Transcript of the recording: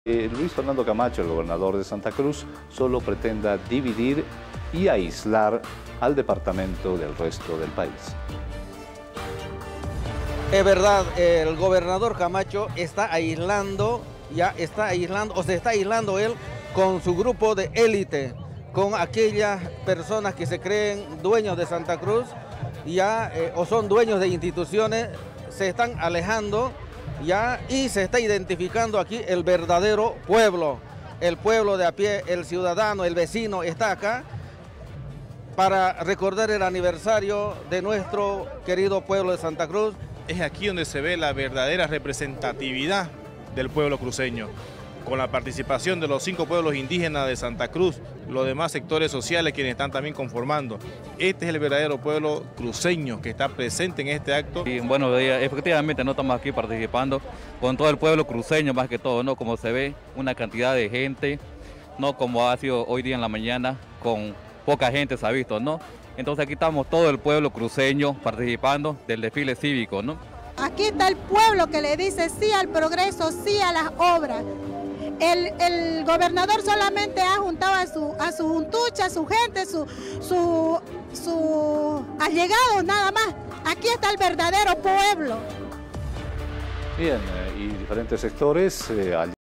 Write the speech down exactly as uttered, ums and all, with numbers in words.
Eh, Luis Fernando Camacho, el gobernador de Santa Cruz, solo pretenda dividir y aislar al departamento del resto del país. Es verdad, el gobernador Camacho está aislando, ya está aislando, o se está aislando él con su grupo de élite, con aquellas personas que se creen dueños de Santa Cruz, ya, eh, o son dueños de instituciones, se están alejando, ya, y se está identificando aquí el verdadero pueblo, el pueblo de a pie, el ciudadano, el vecino está acá para recordar el aniversario de nuestro querido pueblo de Santa Cruz. Es aquí donde se ve la verdadera representatividad del pueblo cruceño, con la participación de los cinco pueblos indígenas de Santa Cruz, los demás sectores sociales quienes están también conformando. Este es el verdadero pueblo cruceño que está presente en este acto. Y bueno, efectivamente no estamos aquí participando con todo el pueblo cruceño más que todo, ¿no? Como se ve, una cantidad de gente, no como ha sido hoy día en la mañana, con poca gente se ha visto, ¿no? Entonces aquí estamos todo el pueblo cruceño participando del desfile cívico, ¿no? Aquí está el pueblo que le dice sí al progreso, sí a las obras. El, el gobernador solamente ha juntado a su, a su juntucha, a su gente, su, su, su allegados nada más. Aquí está el verdadero pueblo. Bien, eh, y diferentes sectores... Eh,